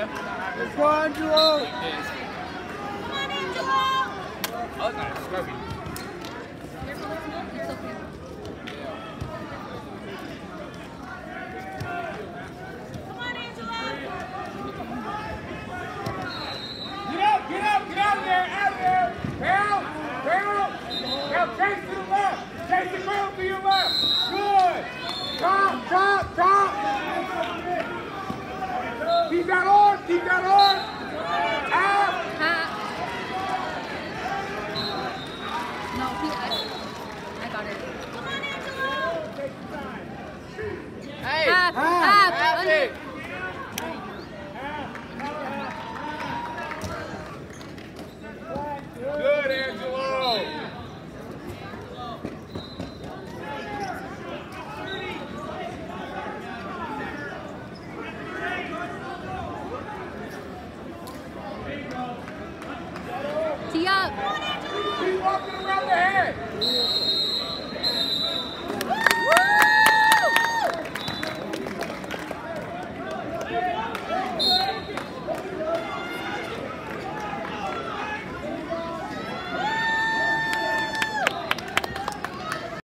Let's go, Angelo! Come on, Angelo! Oh, it's not a scrubby. It's okay. Come on, Angelo! Get out of there, Barrel! Now chase to the left! Chase the barrel to your left! Good! Top! Keep that on! Out! No, I got it. Come on, Angelo! Hey! Half, under. Good, Angelo! Tee up. Keep walking around the head! Woo!